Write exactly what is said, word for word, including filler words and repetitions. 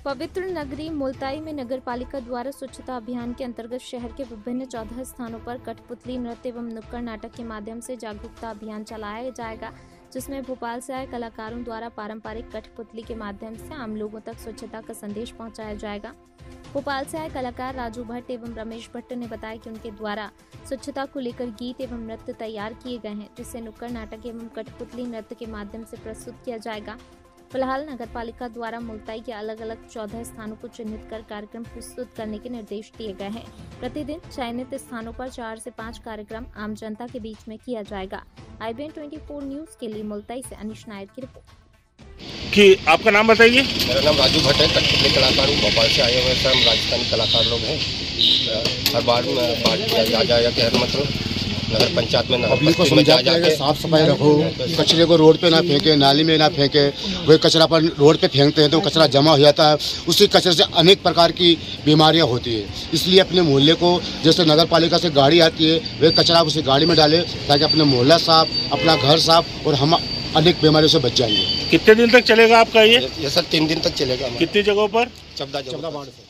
पवित्र नगरी मुल्ताई में नगर पालिका द्वारा स्वच्छता अभियान के अंतर्गत शहर के विभिन्न चौदह स्थानों पर कठपुतली नृत्य एवं नुक्कड़ नाटक के माध्यम से जागरूकता अभियान चलाया जाएगा, जिसमें भोपाल से आए कलाकारों द्वारा पारंपरिक कठपुतली के माध्यम से आम लोगों तक स्वच्छता का संदेश पहुंचाया जाएगा। भोपाल से आए कलाकार राजू भट्ट एवं रमेश भट्ट ने बताया कि उनके द्वारा स्वच्छता को लेकर गीत एवं नृत्य तैयार किए गए हैं, जिसे नुक्कड़ नाटक एवं कठपुतली नृत्य के माध्यम से प्रस्तुत किया जाएगा। फिलहाल नगर पालिका द्वारा मुल्ताई के अलग अलग चौदह स्थानों को चिन्हित कर कार्यक्रम प्रस्तुत करने के निर्देश दिए गए हैं। प्रतिदिन चयनित स्थानों पर चार से पाँच कार्यक्रम आम जनता के बीच में किया जाएगा। आई बी एन चौबीस न्यूज के लिए मुल्ताई से अनिश नायर की रिपोर्ट। कि आपका नाम बताइए। मेरा नाम राजू भट्ट है, कठपुतली कलाकार हूँ। भोपाल से आए हुए सर, हम राजस्थानी कलाकार लोग हैं। हर बार बार जा जा के हर मतलब नगर पंचायत में पब्लिक को समझाते हैं कि साफ सफाई रखो, कचरे को रोड पे ना फेंके, नाली में ना फेंके। वही कचरा पर रोड पे फेंकते हैं तो कचरा जमा हो जाता है, उसी कचरे से अनेक प्रकार की बीमारियां होती है। इसलिए अपने मोहल्ले को, जैसे नगर पालिका से गाड़ी आती है, वही कचरा उसी गाड़ी में डाले ताकि अपने मोहल्ला साफ, अपना घर साफ और हम अनेक बीमारियों से बच जाएंगे। कितने दिन तक चलेगा आपका ये? ये सर तीन दिन तक चलेगा। कितनी जगहों पर? चौदह जगहों पर।